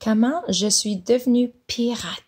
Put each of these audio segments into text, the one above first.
Comment je suis devenue pirate?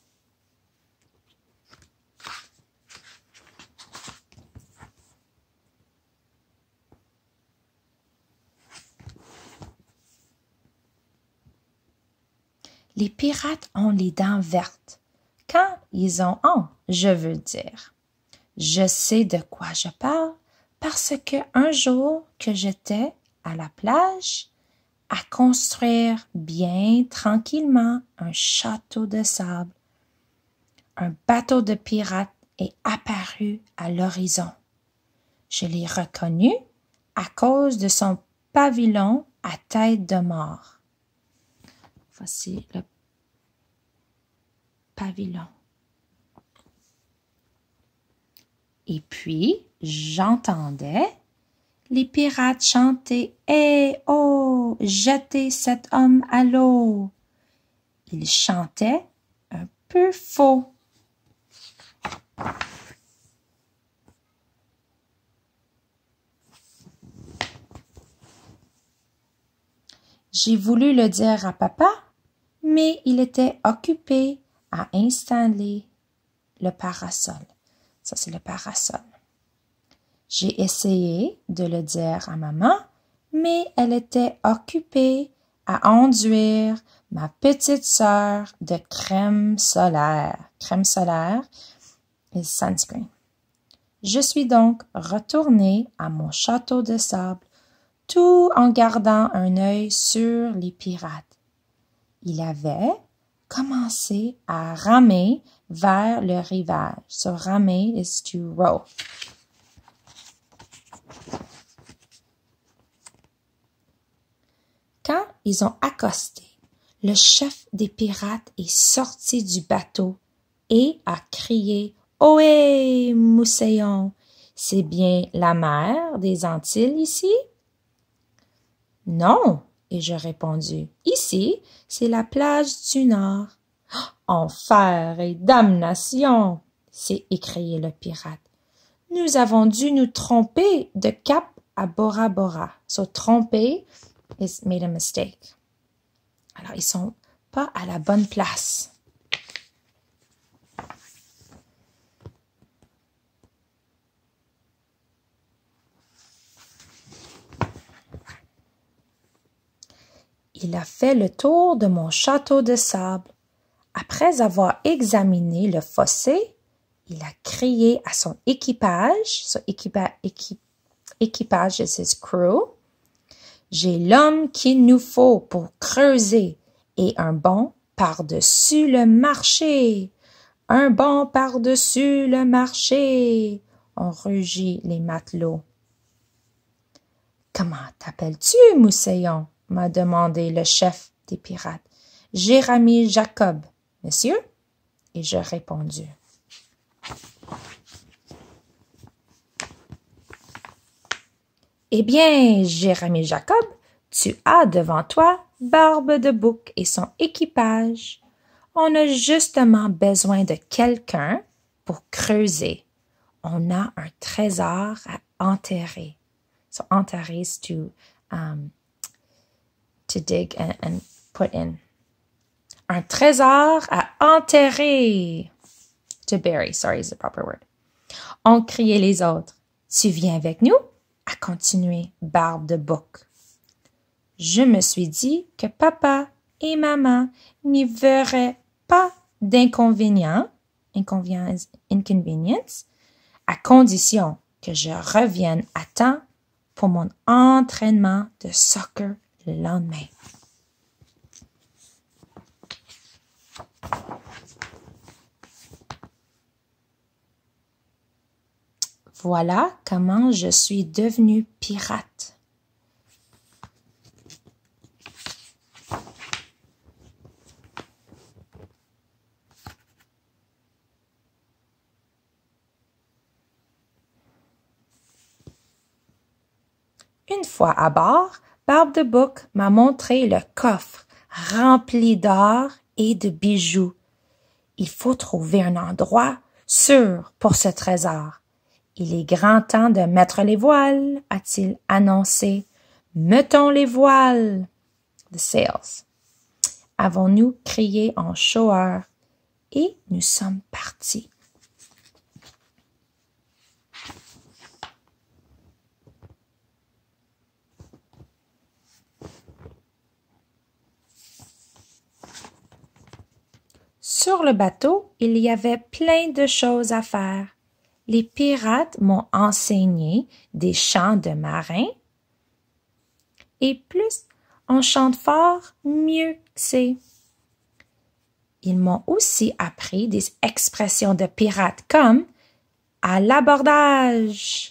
Les pirates ont les dents vertes. Quand ils ont, je veux dire. Je sais de quoi je parle parce que un jour que j'étais à la plage à construire bien tranquillement un château de sable, un bateau de pirates est apparu à l'horizon. Je l'ai reconnu à cause de son pavillon à tête de mort. Voici le pavillon. Et puis, j'entendais les pirates chanter « Eh oh, jetez cet homme à l'eau !» Ils chantaient un peu faux. J'ai voulu le dire à papa, mais il était occupé à installer le parasol. Ça, c'est le parasol. J'ai essayé de le dire à maman, mais elle était occupée à enduire ma petite sœur de crème solaire. Crème solaire is sunscreen. Je suis donc retournée à mon château de sable, tout en gardant un œil sur les pirates. Il avait commencé à ramer vers le rivage. So ramer is to row. Quand ils ont accosté, le chef des pirates est sorti du bateau et a crié « Ohé, Moussaillon, c'est bien la mer des Antilles ici? » « Non, » ai-je répondu. « Ici, c'est la plage du Nord. »« Enfer et damnation !» s'est écrié le pirate. « Nous avons dû nous tromper de cap à Bora Bora. » So, tromper is made a mistake. Alors, ils sont pas à la bonne place. Il a fait le tour de mon château de sable. Après avoir examiné le fossé, il a crié à son équipage, équipage is his crew, « J'ai l'homme qu'il nous faut pour creuser et un bond par-dessus le marché. Un bond par-dessus le marché. » ont rugi les matelots. « Comment t'appelles-tu, Moussaillon? » m'a demandé le chef des pirates. « Jérémie Jacob, monsieur. » Et j'ai répondu. Eh bien, Jérémie Jacob, tu as devant toi Barbe de Bouc et son équipage. On a justement besoin de quelqu'un pour creuser. On a un trésor à enterrer. So enterrer is to dig and put in. Un trésor à enterrer. To bury, sorry is the proper word. Ont crié les autres. Tu viens avec nous? A continué Barbe de Bouc. Je me suis dit que papa et maman n'y verraient pas d'inconvénients, inconvenience, à condition que je revienne à temps pour mon entraînement de soccer le lendemain. Voilà comment je suis devenue pirate. Une fois à bord, Barbe de Bouc m'a montré le coffre rempli d'or et de bijoux. Il faut trouver un endroit sûr pour ce trésor. Il est grand temps de mettre les voiles, a-t-il annoncé. Mettons les voiles, the sails. avons-nous crié en joueur et nous sommes partis. Sur le bateau, il y avait plein de choses à faire. Les pirates m'ont enseigné des chants de marins. Et plus on chante fort, mieux c'est. Ils m'ont aussi appris des expressions de pirates comme « à l'abordage »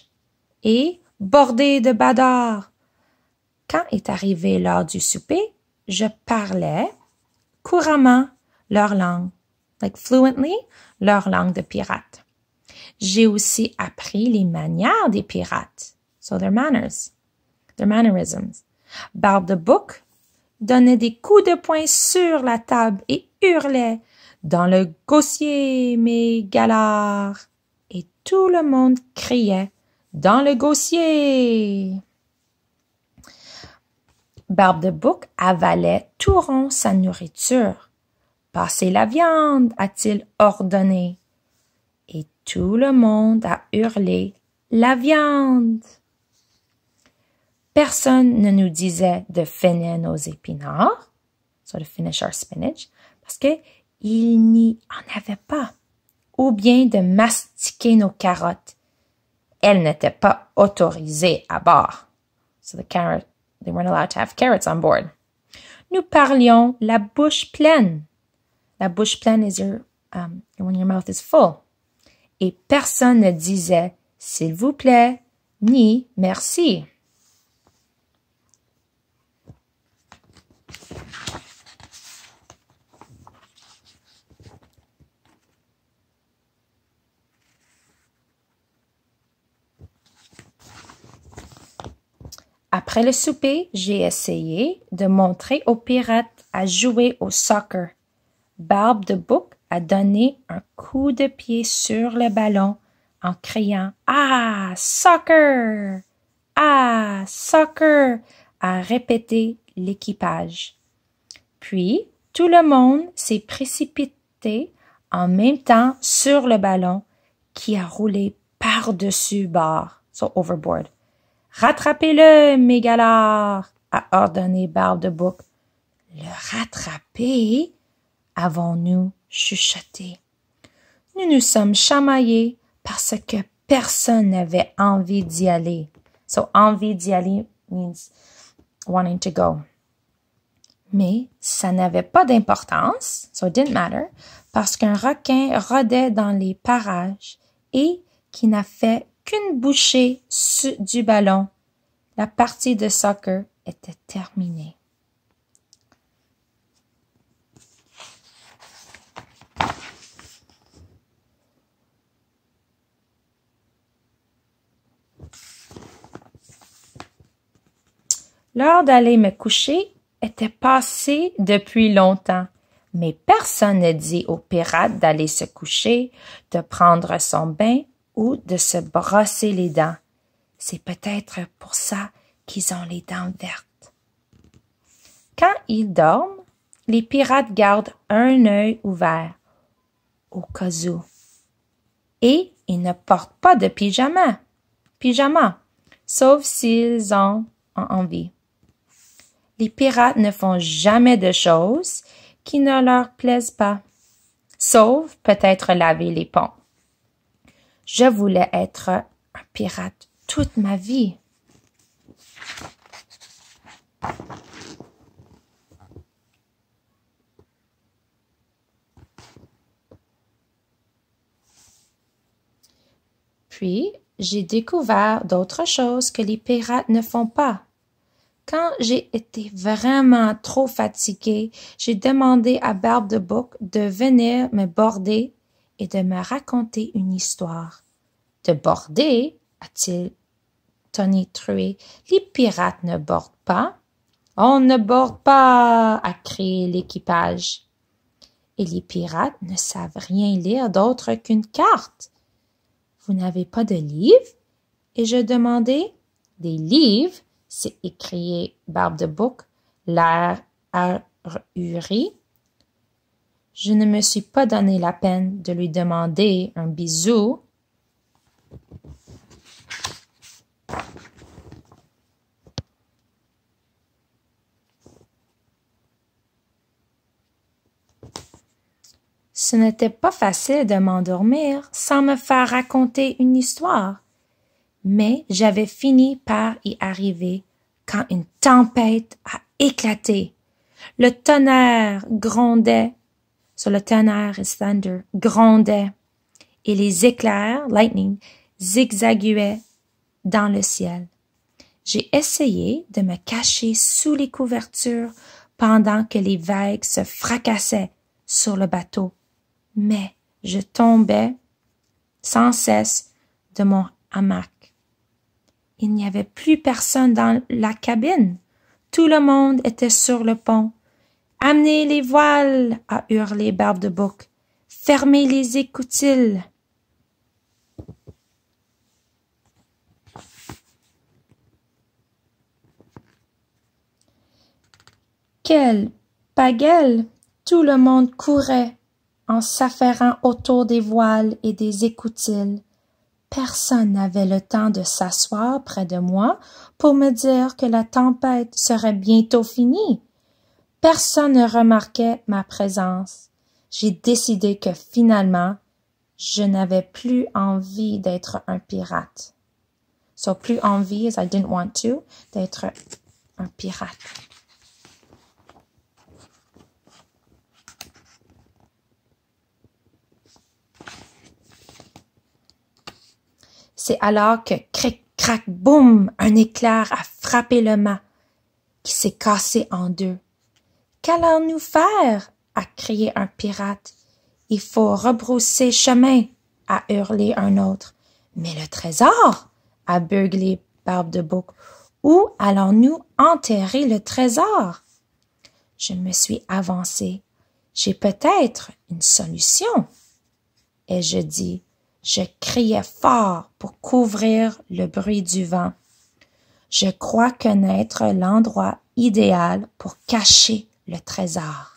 et « bordé de badard ». Quand est arrivé l'heure du souper, je parlais couramment leur langue, like fluently, leur langue de pirate. J'ai aussi appris les manières des pirates, so their manners, their mannerisms. Barbe de Bouc donnait des coups de poing sur la table et hurlait « Dans le gosier, mes galards !» Et tout le monde criait « Dans le gosier !» Barbe de Bouc avalait tout rond sa nourriture. « Passez la viande !» a-t-il ordonné. Et tout le monde a hurlé « La viande !» Personne ne nous disait de finir nos épinards, so to finish our spinach, parce que il n'y en avait pas, ou bien de mastiquer nos carottes. Elles n'étaient pas autorisées à bord. So they weren't allowed to have carrots on board. Nous parlions la bouche pleine. La bouche pleine is when your mouth is full. Et personne ne disait « s'il vous plaît » ni « merci ». Après le souper, j'ai essayé de montrer aux pirates à jouer au soccer. Barbe de Bouc a donné un coup de pied sur le ballon en criant « Ah, soccer! Ah, soccer! » a répété l'équipage. Puis, tout le monde s'est précipité en même temps sur le ballon qui a roulé par-dessus bord, so overboard. « Rattrapez-le, mes galards !» a ordonné Barbe de Bouc. « Le rattraper ?» avons-nous chuchoté. Nous nous sommes chamaillés parce que personne n'avait envie d'y aller. So, envie d'y aller means wanting to go. Mais ça n'avait pas d'importance, so it didn't matter, parce qu'un requin rôdait dans les parages et qui n'a fait qu'une bouchée du ballon. La partie de soccer était terminée. L'heure d'aller me coucher était passée depuis longtemps, mais personne ne dit aux pirates d'aller se coucher, de prendre son bain ou de se brosser les dents. C'est peut-être pour ça qu'ils ont les dents vertes. Quand ils dorment, les pirates gardent un œil ouvert, au cas où. Et ils ne portent pas de pyjama, sauf s'ils en ont envie. Les pirates ne font jamais de choses qui ne leur plaisent pas, sauf peut-être laver les ponts. Je voulais être un pirate toute ma vie. Puis, j'ai découvert d'autres choses que les pirates ne font pas. Quand j'ai été vraiment trop fatiguée, j'ai demandé à Barbe de Bouc de venir me border et de me raconter une histoire. De border, a-t-il tonitrué, les pirates ne bordent pas. On ne borde pas, a crié l'équipage. Et les pirates ne savent rien lire d'autre qu'une carte. Vous n'avez pas de livres? Et je demandai, des livres? C'est écrié Barbe de Bouc, l'air ahuri. Je ne me suis pas donné la peine de lui demander un bisou. Ce n'était pas facile de m'endormir sans me faire raconter une histoire, mais j'avais fini par y arriver quand une tempête a éclaté. Le tonnerre grondait, so le tonnerre is thunder, grondait, et les éclairs, lightning, zigzaguaient dans le ciel. J'ai essayé de me cacher sous les couvertures pendant que les vagues se fracassaient sur le bateau, mais je tombais sans cesse de mon hamac. Il n'y avait plus personne dans la cabine. Tout le monde était sur le pont. « Amenez les voiles !» a hurlé Barbe de Bouc. « Fermez les écoutilles !» Quelle pagaille! Tout le monde courait en s'affairant autour des voiles et des écoutilles. Personne n'avait le temps de s'asseoir près de moi pour me dire que la tempête serait bientôt finie. Personne ne remarquait ma présence. J'ai décidé que finalement, je n'avais plus envie d'être un pirate. So, plus envie, as I didn't want to, d'être un pirate. C'est alors que cric, crac, boum, un éclair a frappé le mât, qui s'est cassé en deux. Qu'allons-nous faire? A crié un pirate. Il faut rebrousser chemin, a hurlé un autre. Mais le trésor? A beuglé Barbe de Bouc. Où allons-nous enterrer le trésor? Je me suis avancée. J'ai peut-être une solution. Et je criais fort pour couvrir le bruit du vent. Je crois connaître l'endroit idéal pour cacher le trésor.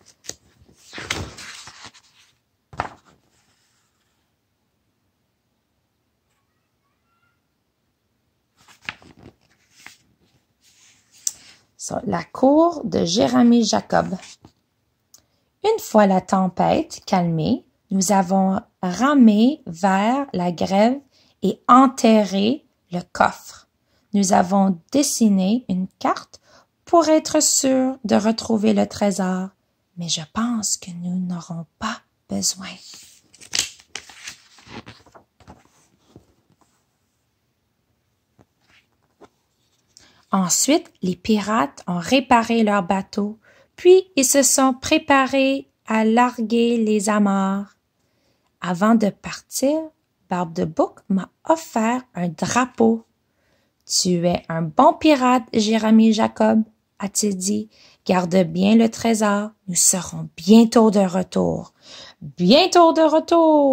La cour de Jérémie Jacob. Une fois la tempête calmée, nous avons ramé vers la grève et enterré le coffre. Nous avons dessiné une carte pour être sûrs de retrouver le trésor, mais je pense que nous n'aurons pas besoin. Ensuite, les pirates ont réparé leur bateau, puis ils se sont préparés à larguer les amarres. Avant de partir, Barbe de Bouc m'a offert un drapeau. « Tu es un bon pirate, Jérémie Jacob, » a-t-il dit. « Garde bien le trésor, nous serons bientôt de retour. »« Bientôt de retour !»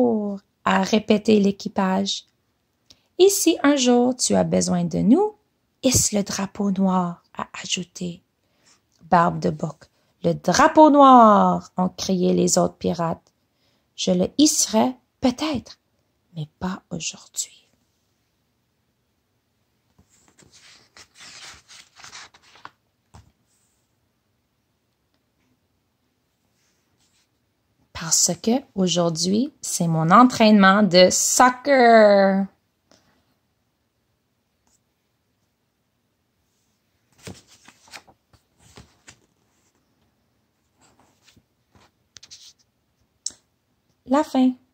a répété l'équipage. « Et si un jour tu as besoin de nous, hisse le drapeau noir, » a ajouté Barbe de Bouc. « Le drapeau noir !» ont crié les autres pirates. « Je le hisserai peut-être, mais pas aujourd'hui. » Parce que aujourd'hui, c'est mon entraînement de soccer. La fin.